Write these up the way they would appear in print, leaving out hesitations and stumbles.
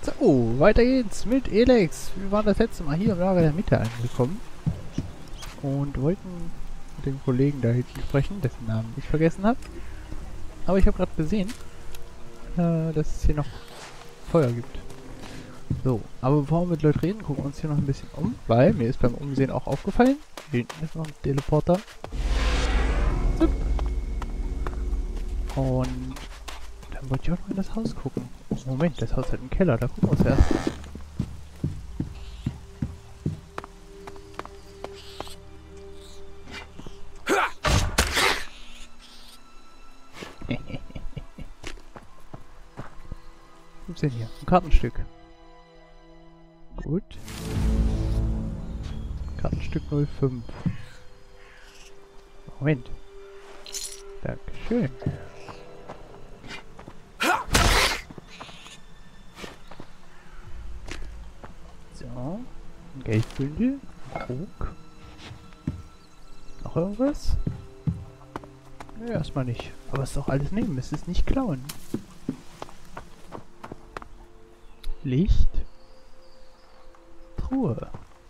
So, weiter geht's mit Elex. Wir waren das letzte Mal hier im Lager der Mitte angekommen und wollten mit dem Kollegen da hinten sprechen, dessen Namen ich vergessen habe. Aber ich habe gerade gesehen, dass es hier noch Feuer gibt. So, aber bevor wir mit Leuten reden, gucken wir uns hier noch ein bisschen um, weil mir ist beim Umsehen auch aufgefallen, hier hinten ist noch ein Teleporter. Zup. Und dann wollte ich auch noch in das Haus gucken. Moment, das Haus hat einen Keller, da gucken wir uns erst an. Was gibt's denn hier? Ein Kartenstück. Gut. Kartenstück 05. Moment. Dankeschön. So. Ein Geldbündel. Krug. Noch irgendwas? Nö, erstmal nicht. Aber es ist doch alles nehmen. Es ist nicht klauen. Licht. Truhe.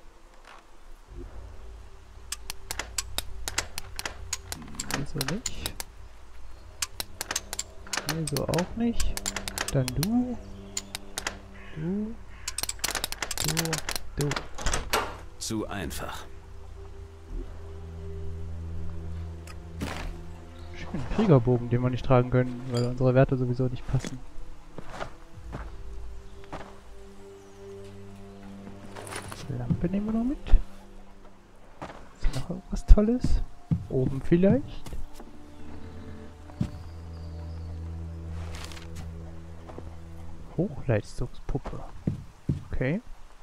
Wieso nicht? Nee, so auch nicht. Dann du. Du. Du. Zu einfach. Schön, Kriegerbogen, den wir nicht tragen können, weil unsere Werte sowieso nicht passen. Lampe nehmen wir noch mit. Ist noch irgendwas Tolles? Oben vielleicht? Hochleistungspuppe. Okay.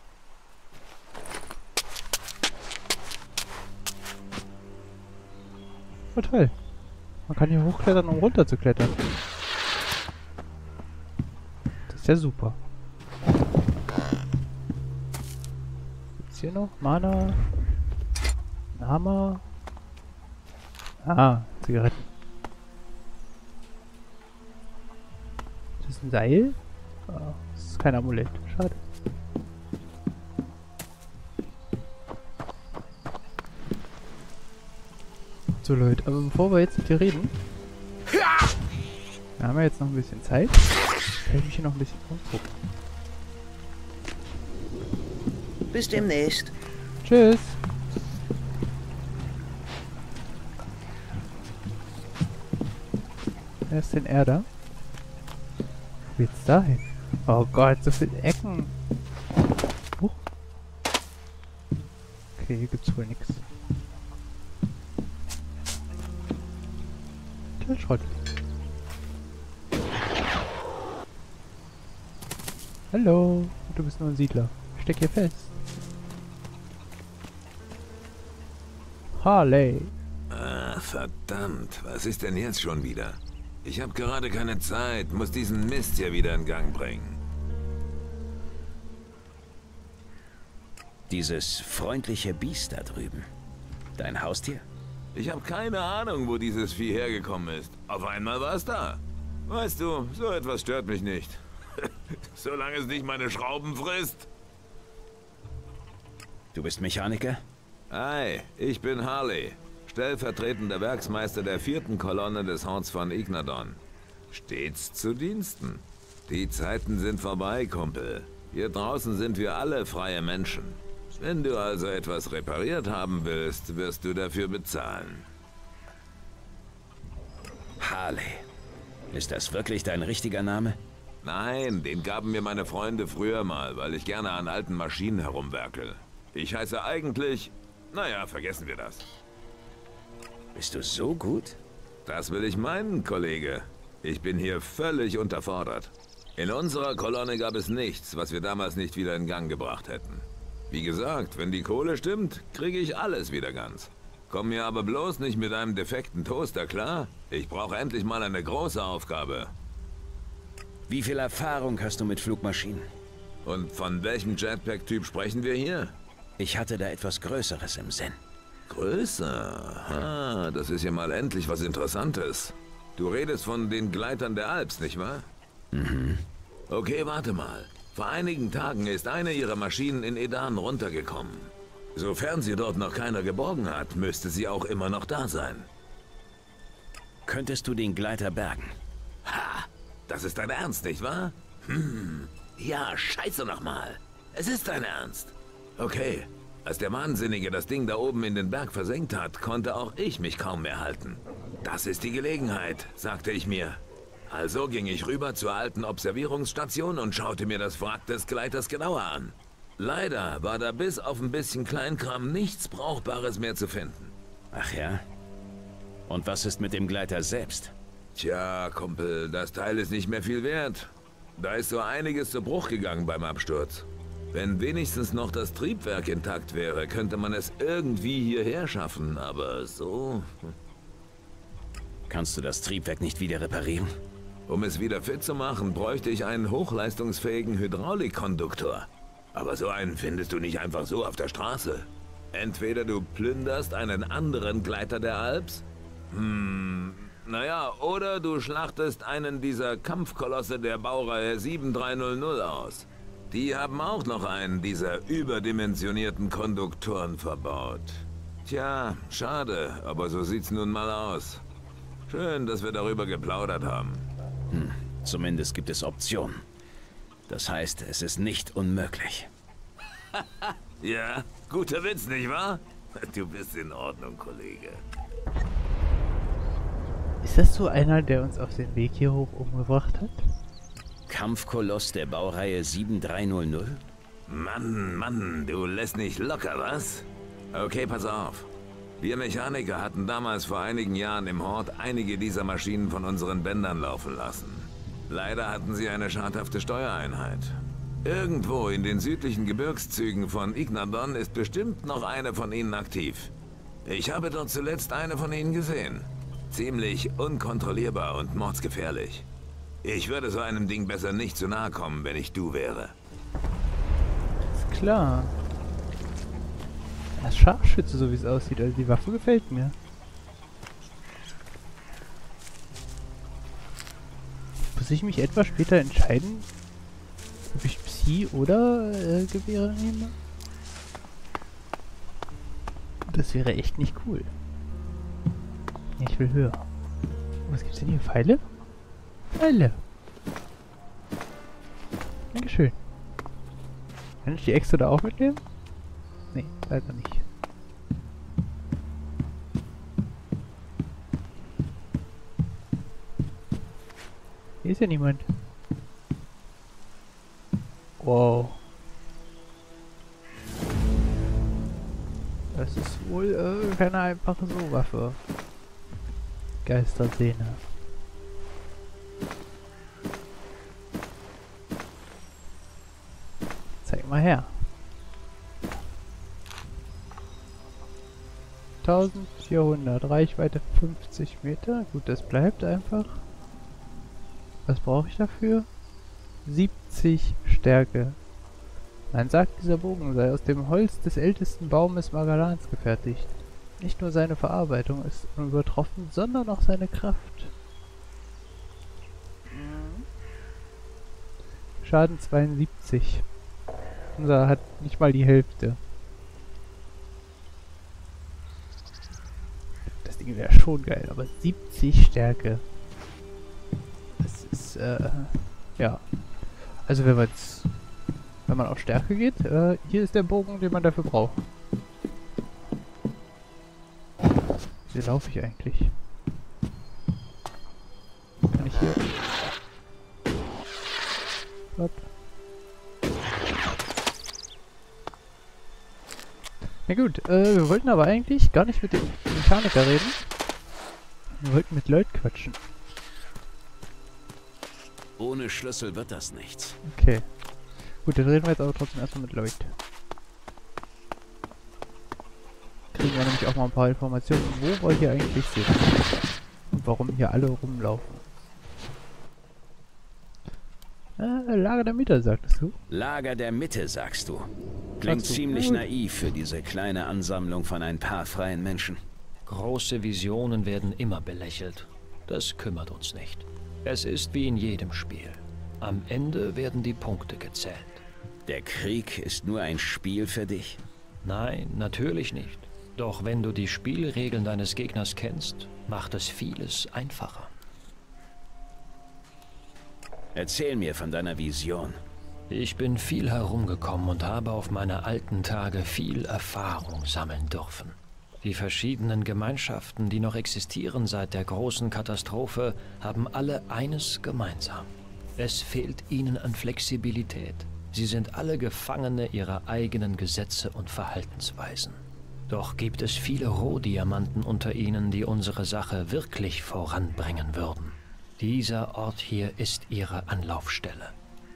Oh toll. Man kann hier hochklettern, um runter zu klettern. Das ist ja super. Gibt's hier noch? Mana. Ein Hammer. Ah, Zigaretten. Das ist ein Seil? Ah, das ist kein Amulett. Schade. So Leute, aber bevor wir jetzt mit dir reden, wir haben ja jetzt noch ein bisschen Zeit, kann ich mich hier noch ein bisschen umgucken. Bis demnächst. Tschüss! Wer ist denn er da? Wo geht's da hin? Oh Gott, so viele Ecken! Huch. Okay, hier gibt's wohl nichts. Schrott. Hallo, du bist nur ein Siedler. Steck hier fest. Harley. Ah, verdammt. Was ist denn jetzt schon wieder? Ich habe gerade keine Zeit, muss diesen Mist hier wieder in Gang bringen. Dieses freundliche Biest da drüben. Dein Haustier? Ich habe keine Ahnung, wo dieses Vieh hergekommen ist. Auf einmal war es da. Weißt du, so etwas stört mich nicht. Solange es nicht meine Schrauben frisst. Du bist Mechaniker? Hi, ich bin Harley, stellvertretender Werksmeister der 4. Kolonne des Horns von Ignadon. Stets zu Diensten. Die Zeiten sind vorbei, Kumpel. Hier draußen sind wir alle freie Menschen. Wenn du also etwas repariert haben willst, wirst du dafür bezahlen. Harley. Ist das wirklich dein richtiger Name? Nein, den gaben mir meine Freunde früher mal, weil ich gerne an alten Maschinen herumwerkel. Ich heiße eigentlich... Naja, vergessen wir das. Bist du so gut? Das will ich meinen, Kollege. Ich bin hier völlig unterfordert. In unserer Kolonne gab es nichts, was wir damals nicht wieder in Gang gebracht hätten. Wie gesagt, wenn die Kohle stimmt, kriege ich alles wieder ganz. Komm mir aber bloß nicht mit einem defekten Toaster, klar? Ich brauche endlich mal eine große Aufgabe. Wie viel Erfahrung hast du mit Flugmaschinen? Und von welchem Jetpack-Typ sprechen wir hier? Ich hatte da etwas Größeres im Sinn. Größer? Ah, das ist ja mal endlich was Interessantes. Du redest von den Gleitern der Alps, nicht wahr? Mhm. Okay, warte mal. Vor einigen Tagen ist eine ihrer Maschinen in Edan runtergekommen. Sofern sie dort noch keiner geborgen hat, müsste sie auch immer noch da sein. Könntest du den Gleiter bergen? Ha! Das ist dein Ernst, nicht wahr? Ja, scheiße nochmal. Es ist dein Ernst. Okay, als der Wahnsinnige das Ding da oben in den Berg versenkt hat, konnte auch ich mich kaum mehr halten. Das ist die Gelegenheit, sagte ich mir. Also ging ich rüber zur alten Observierungsstation und schaute mir das Wrack des Gleiters genauer an. Leider war da bis auf ein bisschen Kleinkram nichts Brauchbares mehr zu finden. Ach ja? Und was ist mit dem Gleiter selbst? Tja, Kumpel, das Teil ist nicht mehr viel wert. Da ist so einiges zu Bruch gegangen beim Absturz. Wenn wenigstens noch das Triebwerk intakt wäre, könnte man es irgendwie hierher schaffen, aber so... Kannst du das Triebwerk nicht wieder reparieren? Um es wieder fit zu machen, bräuchte ich einen hochleistungsfähigen Hydraulikkonduktor. Aber so einen findest du nicht einfach so auf der Straße. Entweder du plünderst einen anderen Gleiter der Alps, naja, oder du schlachtest einen dieser Kampfkolosse der Baureihe 7300 aus. Die haben auch noch einen dieser überdimensionierten Konduktoren verbaut. Tja, schade, aber so sieht's nun mal aus. Schön, dass wir darüber geplaudert haben. Zumindest gibt es Optionen. Das heißt, es ist nicht unmöglich. Ja, guter Witz, nicht wahr? Du bist in Ordnung, Kollege. Ist das so einer, der uns auf den Weg hier hoch umgebracht hat? Kampfkoloss der Baureihe 7300? Mann, du lässt nicht locker, was? Okay, pass auf. Wir Mechaniker hatten damals vor einigen Jahren im Hort einige dieser Maschinen von unseren Bändern laufen lassen. Leider hatten sie eine schadhafte Steuereinheit. Irgendwo in den südlichen Gebirgszügen von Ignadon ist bestimmt noch eine von ihnen aktiv. Ich habe dort zuletzt eine von ihnen gesehen. Ziemlich unkontrollierbar und mordsgefährlich. Ich würde so einem Ding besser nicht zu nahe kommen, wenn ich du wäre. Ist klar. Er ist Scharfschütze, so wie es aussieht. Also die Waffe gefällt mir. Muss ich mich etwa später entscheiden, ob ich Psi oder Gewehre nehme? Das wäre echt nicht cool. Nee, ich will höher. Was gibt's denn hier? Pfeile? Pfeile! Dankeschön. Kann ich die Äxte da auch mitnehmen? Nee, leider nicht. Hier ist ja niemand. Wow. Das ist wohl keine einfache So-Waffe. Geistersehne. Zeig mal her. 1400, Reichweite 50 Meter. Gut, das bleibt einfach. Was brauche ich dafür? 70 Stärke. Man sagt, dieser Bogen sei aus dem Holz des ältesten Baumes Magalans gefertigt. Nicht nur seine Verarbeitung ist unübertroffen, sondern auch seine Kraft. Schaden 72. Unser hat nicht mal die Hälfte. Das Ding wäre schon geil, aber 70 Stärke. Das ist, ja. Also wenn man auf Stärke geht, hier ist der Bogen, den man dafür braucht. Wie laufe ich eigentlich? Kann ich hier... What? Na gut, wir wollten aber eigentlich gar nicht mit dem Mechaniker reden. Wir wollten mit Lloyd quatschen. Ohne Schlüssel wird das nichts. Okay. Gut, dann reden wir jetzt aber trotzdem erstmal mit Lloyd. Kriegen wir nämlich auch mal ein paar Informationen, wo wir hier eigentlich sind. Und warum hier alle rumlaufen. Lager der Mitte, sagtest du? Lager der Mitte, sagst du. Klingt ziemlich naiv für diese kleine Ansammlung von ein paar freien Menschen. Große Visionen werden immer belächelt. Das kümmert uns nicht. Es ist wie in jedem Spiel. Am Ende werden die Punkte gezählt. Der Krieg ist nur ein Spiel für dich? Nein, natürlich nicht. Doch wenn du die Spielregeln deines Gegners kennst, macht es vieles einfacher. Erzähl mir von deiner Vision. Ich bin viel herumgekommen und habe auf meine alten Tage viel Erfahrung sammeln dürfen. Die verschiedenen Gemeinschaften, die noch existieren seit der großen Katastrophe, haben alle eines gemeinsam. Es fehlt ihnen an Flexibilität. Sie sind alle Gefangene ihrer eigenen Gesetze und Verhaltensweisen. Doch gibt es viele Rohdiamanten unter ihnen, die unsere Sache wirklich voranbringen würden. Dieser Ort hier ist ihre Anlaufstelle.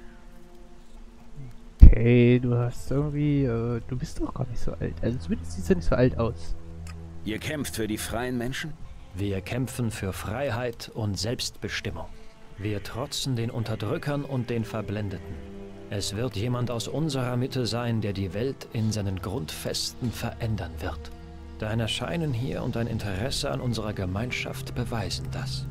Okay, du hast irgendwie, du bist doch gar nicht so alt. Also zumindest siehst du nicht so alt aus. Ihr kämpft für die freien Menschen? Wir kämpfen für Freiheit und Selbstbestimmung. Wir trotzen den Unterdrückern und den Verblendeten. Es wird jemand aus unserer Mitte sein, der die Welt in seinen Grundfesten verändern wird. Dein Erscheinen hier und dein Interesse an unserer Gemeinschaft beweisen das.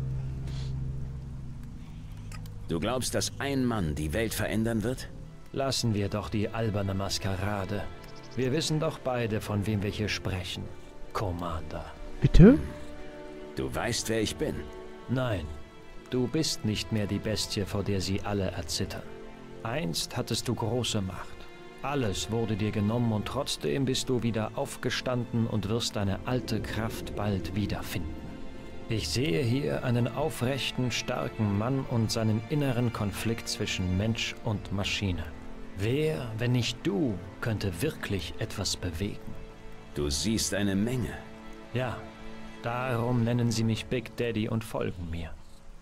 Du glaubst, dass ein Mann die Welt verändern wird? Lassen wir doch die alberne Maskerade. Wir wissen doch beide, von wem wir hier sprechen. Commander. Bitte? Du weißt, wer ich bin. Nein, du bist nicht mehr die Bestie, vor der sie alle erzittern. Einst hattest du große Macht. Alles wurde dir genommen und trotzdem bist du wieder aufgestanden und wirst deine alte Kraft bald wiederfinden. Ich sehe hier einen aufrechten, starken Mann und seinen inneren Konflikt zwischen Mensch und Maschine. Wer, wenn nicht du, könnte wirklich etwas bewegen? Du siehst eine Menge. Ja, darum nennen sie mich Big Daddy und folgen mir.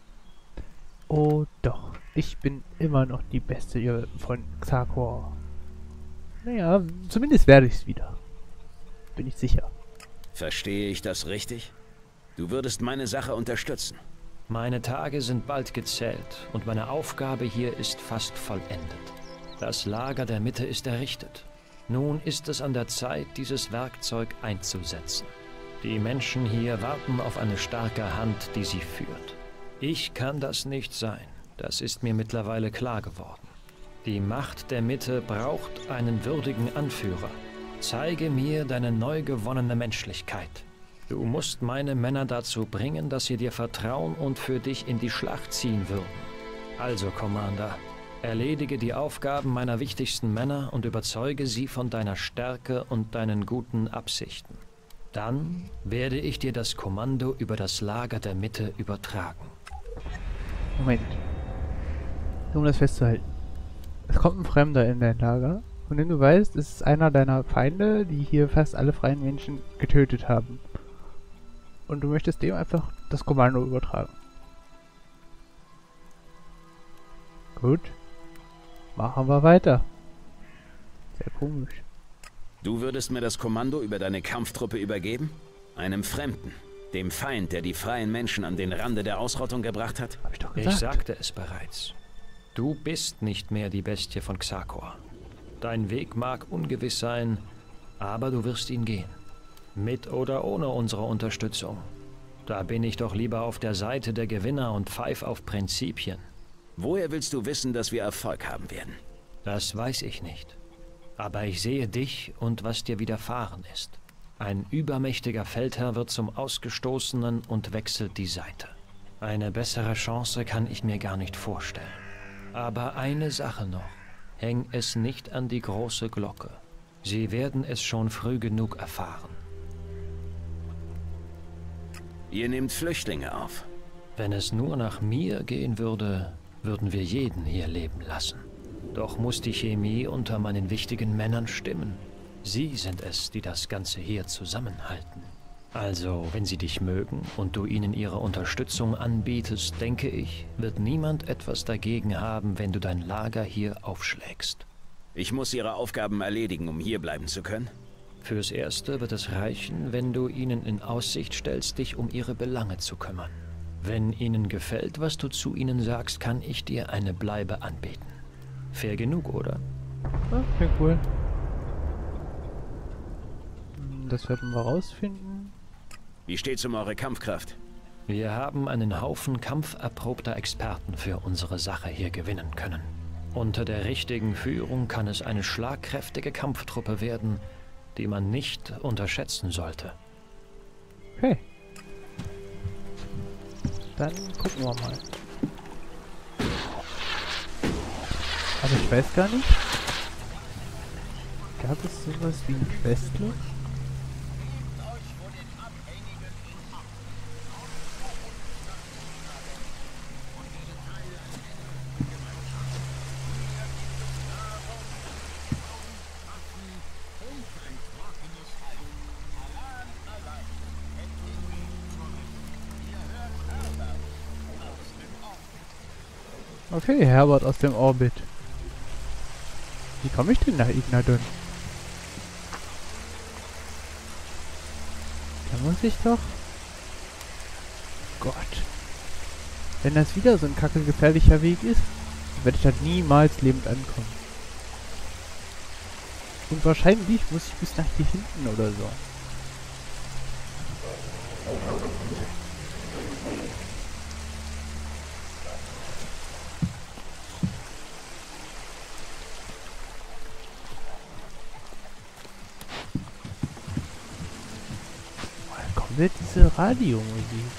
Oh doch, ich bin immer noch die Beste von Xarkor. Naja, zumindest werde ich es wieder. Bin ich sicher. Verstehe ich das richtig? Du würdest meine Sache unterstützen. Meine Tage sind bald gezählt und meine Aufgabe hier ist fast vollendet. Das Lager der Mitte ist errichtet. Nun ist es an der Zeit, dieses Werkzeug einzusetzen. Die Menschen hier warten auf eine starke Hand, die sie führt. Ich kann das nicht sein. Das ist mir mittlerweile klar geworden. Die Macht der Mitte braucht einen würdigen Anführer. Zeige mir deine neu gewonnene Menschlichkeit. Du musst meine Männer dazu bringen, dass sie dir vertrauen und für dich in die Schlacht ziehen würden. Also, Commander, erledige die Aufgaben meiner wichtigsten Männer und überzeuge sie von deiner Stärke und deinen guten Absichten. Dann werde ich dir das Kommando über das Lager der Mitte übertragen. Moment. Um das festzuhalten. Es kommt ein Fremder in dein Lager, von dem du weißt, es ist einer deiner Feinde, die hier fast alle freien Menschen getötet haben. Und du möchtest dem einfach das Kommando übertragen. Gut. Machen wir weiter. Sehr komisch. Du würdest mir das Kommando über deine Kampftruppe übergeben? Einem Fremden, dem Feind, der die freien Menschen an den Rande der Ausrottung gebracht hat? Hab ich doch gesagt. Ich sagte es bereits. Du bist nicht mehr die Bestie von Xarkor. Dein Weg mag ungewiss sein, aber du wirst ihn gehen. Mit oder ohne unsere Unterstützung. Da bin ich doch lieber auf der Seite der Gewinner und pfeif auf Prinzipien. Woher willst du wissen, dass wir Erfolg haben werden? Das weiß ich nicht. Aber ich sehe dich und was dir widerfahren ist. Ein übermächtiger Feldherr wird zum Ausgestoßenen und wechselt die Seite. Eine bessere Chance kann ich mir gar nicht vorstellen. Aber eine Sache noch. Häng es nicht an die große Glocke. Sie werden es schon früh genug erfahren. Ihr nehmt Flüchtlinge auf. Wenn es nur nach mir gehen würde, würden wir jeden hier leben lassen. Doch muss die Chemie unter meinen wichtigen Männern stimmen. Sie sind es, die das Ganze hier zusammenhalten. Also, wenn sie dich mögen und du ihnen ihre Unterstützung anbietest, denke ich, wird niemand etwas dagegen haben, wenn du dein Lager hier aufschlägst. Ich muss ihre Aufgaben erledigen, um hier bleiben zu können. Fürs Erste wird es reichen, wenn du ihnen in Aussicht stellst, dich um ihre Belange zu kümmern. Wenn ihnen gefällt, was du zu ihnen sagst, kann ich dir eine Bleibe anbieten. Fair genug, oder? Okay, cool. Das werden wir rausfinden. Wie steht's um eure Kampfkraft? Wir haben einen Haufen kampferprobter Experten für unsere Sache hier gewinnen können. Unter der richtigen Führung kann es eine schlagkräftige Kampftruppe werden, die man nicht unterschätzen sollte. Okay. Dann gucken wir mal. Aber ich weiß gar nicht. Gab es sowas wie ein Questlog? Okay, Herbert aus dem Orbit. Wie komme ich denn nach Ignadon? Da muss ich doch... Gott. Wenn das wieder so ein kackengefährlicher Weg ist, werde ich da niemals lebend ankommen. Und wahrscheinlich muss ich bis nach hier hinten oder so. Woher kommt diese Radiomusik?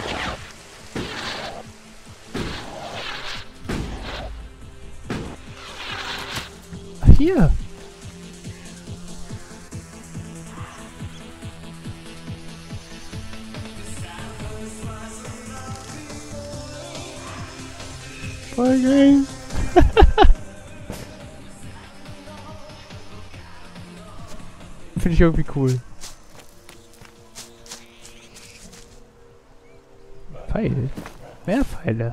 Ach, hier! Voll geil! Finde ich irgendwie cool. Pfeil. Mehr Pfeile.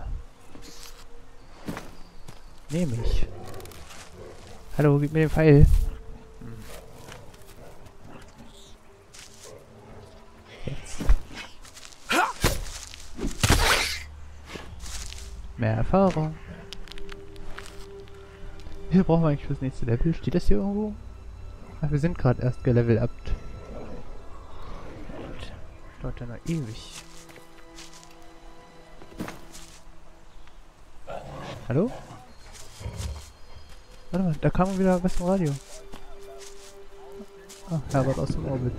Nehme ich. Hallo, gib mir den Pfeil. Jetzt. Mehr Erfahrung. Hier brauchen wir eigentlich fürs nächste Level. Steht das hier irgendwo? Ach, wir sind gerade erst gelevelt up. Dauert ja noch ewig. Hallo? Warte mal, da kam wieder was im Radio. Ah, Herbert aus dem Orbit.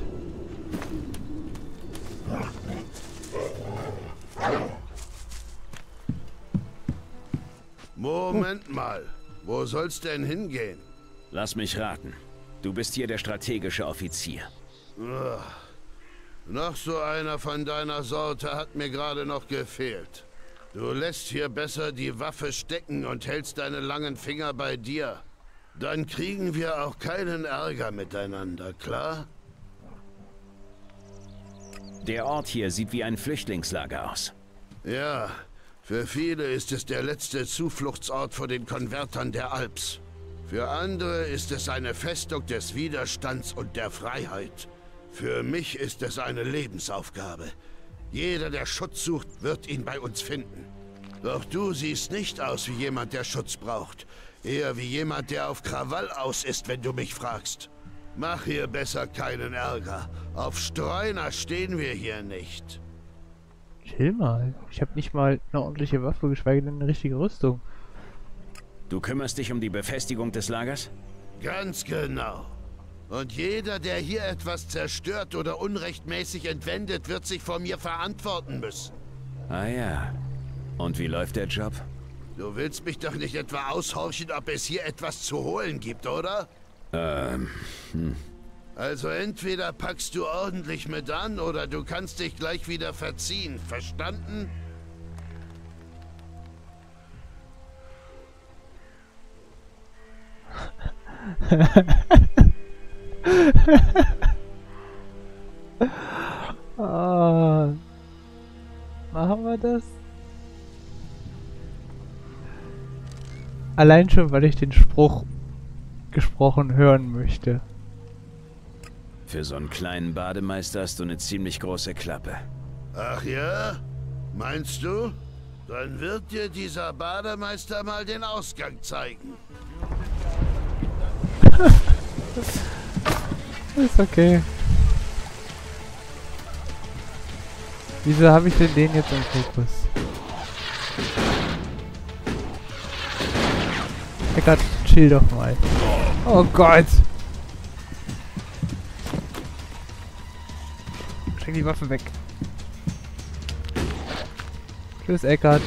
Moment mal. Wo soll's denn hingehen? Lass mich raten. Du bist hier der strategische Offizier. Noch so einer von deiner Sorte hat mir gerade noch gefehlt. Du lässt hier besser die Waffe stecken und hältst deine langen Finger bei dir. Dann kriegen wir auch keinen Ärger miteinander, klar? Der Ort hier sieht wie ein Flüchtlingslager aus. Ja, für viele ist es der letzte Zufluchtsort vor den Konvertern der Alps. Für andere ist es eine Festung des Widerstands und der Freiheit. Für mich ist es eine Lebensaufgabe. Jeder, der Schutz sucht, wird ihn bei uns finden. Doch du siehst nicht aus wie jemand, der Schutz braucht. Eher wie jemand, der auf Krawall aus ist, wenn du mich fragst. Mach hier besser keinen Ärger. Auf Streuner stehen wir hier nicht. Chill mal. Ich habe nicht mal eine ordentliche Waffe, geschweige denn eine richtige Rüstung. Du kümmerst dich um die Befestigung des Lagers? Ganz genau. Und jeder, der hier etwas zerstört oder unrechtmäßig entwendet, wird sich vor mir verantworten müssen. Ah ja. Und wie läuft der Job? Du willst mich doch nicht etwa aushorchen, ob es hier etwas zu holen gibt, oder? Also entweder packst du ordentlich mit an, oder du kannst dich gleich wieder verziehen. Verstanden? Ah, machen wir das? Allein schon, weil ich den Spruch gesprochen hören möchte. Für so einen kleinen Bademeister hast du eine ziemlich große Klappe. Ach ja? Meinst du? Dann wird dir dieser Bademeister mal den Ausgang zeigen. Ist okay. Wieso habe ich denn den jetzt im Fokus? Eckart, chill doch mal. Oh Gott! Steck die Waffe weg. Tschüss, Eckart.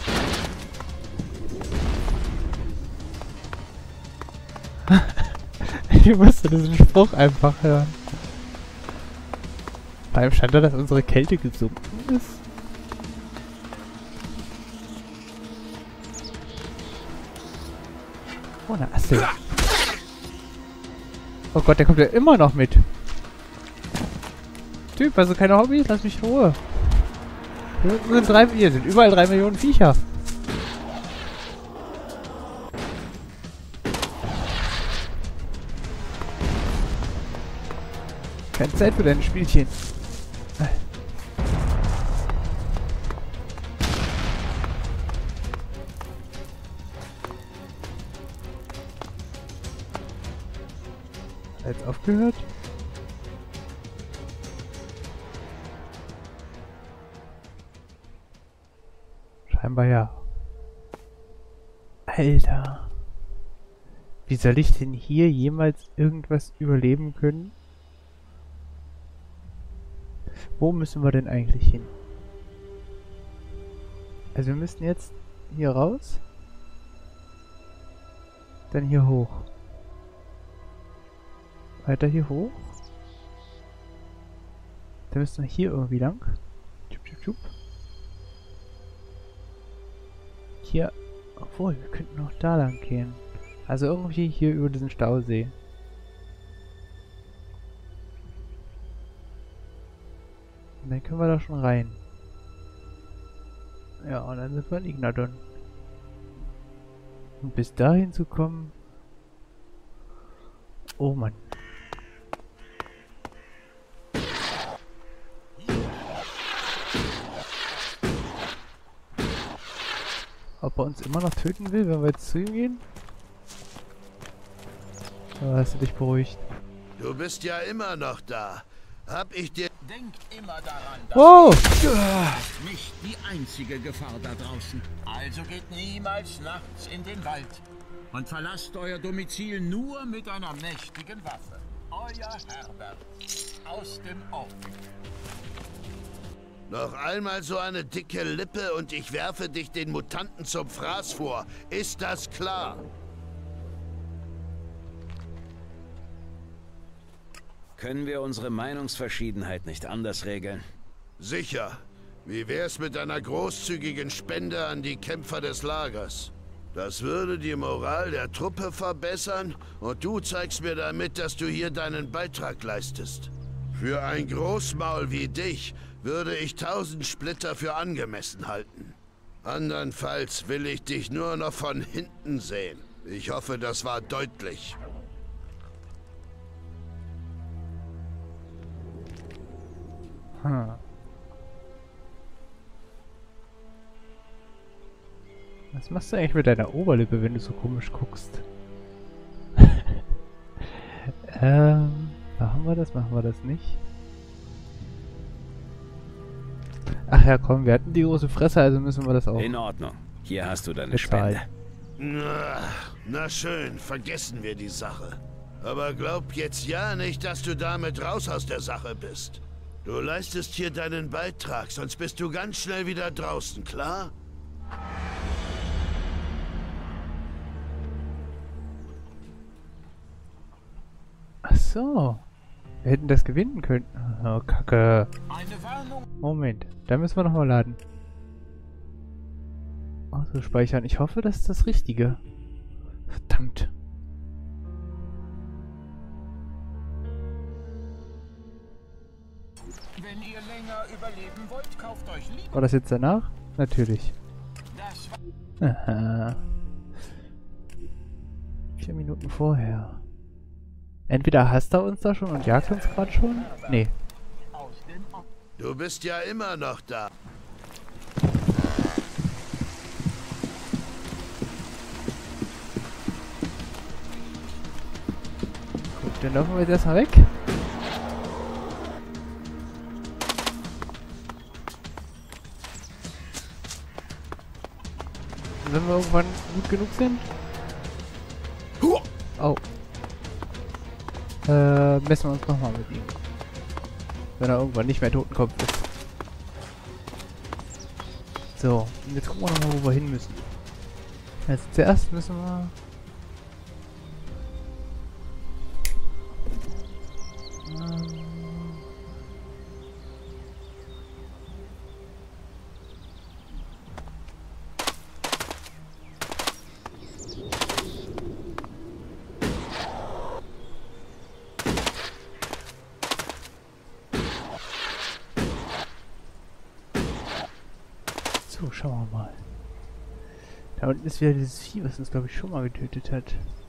Ich musste diesen Spruch einfach hören. Vor allem stand da, dass unsere Kälte gesunken ist. Oh, eine Asse. Oh Gott, der kommt ja immer noch mit. Typ, also keine Hobbys, lass mich in Ruhe. Hier sind überall 3 Millionen Viecher. Keine Zeit für deine Spielchen. Hat er jetzt aufgehört? Scheinbar ja. Alter. Wie soll ich denn hier jemals irgendwas überleben können? Wo müssen wir denn eigentlich hin? Also wir müssen jetzt hier raus. Dann hier hoch. Weiter hier hoch. Dann müssen wir hier irgendwie lang. Tschub, tschub, tschub. Hier. Obwohl, wir könnten noch da lang gehen. Also irgendwie hier über diesen Stausee. Und dann können wir da schon rein. Ja, und dann sind wir in Ignadon. Und bis dahin zu kommen... Oh Mann. Ob er uns immer noch töten will, wenn wir jetzt zu ihm gehen? Oder hast du dich beruhigt? Du bist ja immer noch da. Hab ich dir... Denkt immer daran, dass Oh! nicht die einzige Gefahr da draußen. Also geht niemals nachts in den Wald und verlasst euer Domizil nur mit einer mächtigen Waffe. Euer Herbert aus dem Ort. Noch einmal so eine dicke Lippe und ich werfe dich den Mutanten zum Fraß vor. Ist das klar? Können wir unsere Meinungsverschiedenheit nicht anders regeln? Sicher. Wie wär's mit einer großzügigen Spende an die Kämpfer des Lagers? Das würde die Moral der Truppe verbessern und du zeigst mir damit, dass du hier deinen Beitrag leistest. Für ein Großmaul wie dich würde ich 1000 Splitter für angemessen halten. Andernfalls will ich dich nur noch von hinten sehen. Ich hoffe, das war deutlich. Hm. Was machst du eigentlich mit deiner Oberlippe, wenn du so komisch guckst? Machen wir das nicht? Ach ja, komm, wir hatten die große Fresse, also müssen wir das auch. In Ordnung. Hier hast du deine bezahlen. Spende. Na schön, vergessen wir die Sache. Aber glaub jetzt ja nicht, dass du damit raus aus der Sache bist. Du leistest hier deinen Beitrag, sonst bist du ganz schnell wieder draußen, klar? Ach so. Wir hätten das gewinnen können. Oh, Kacke. Moment, da müssen wir nochmal laden. Also speichern. Ich hoffe, das ist das Richtige. Verdammt. Wenn ihr länger überleben wollt, kauft euch lieber. War das jetzt danach? Natürlich. Das Aha. 4 Minuten vorher. Entweder hasst er uns da schon und jagt uns gerade schon? Nee. Du bist ja immer noch da. Gut, dann laufen wir jetzt erstmal weg. Und wenn wir irgendwann gut genug sind... Oh. Messen wir uns nochmal mit ihm. Wenn er irgendwann nicht mehr Totenkopf ist. So, und jetzt gucken wir nochmal, wo wir hin müssen. Also zuerst müssen wir... So, schauen wir mal. Da unten ist wieder dieses Vieh, was uns, glaube ich, schon mal getötet hat.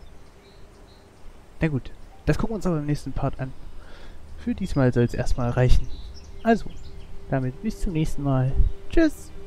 Na gut, das gucken wir uns aber im nächsten Part an. Für diesmal soll es erstmal reichen. Also, damit bis zum nächsten Mal. Tschüss!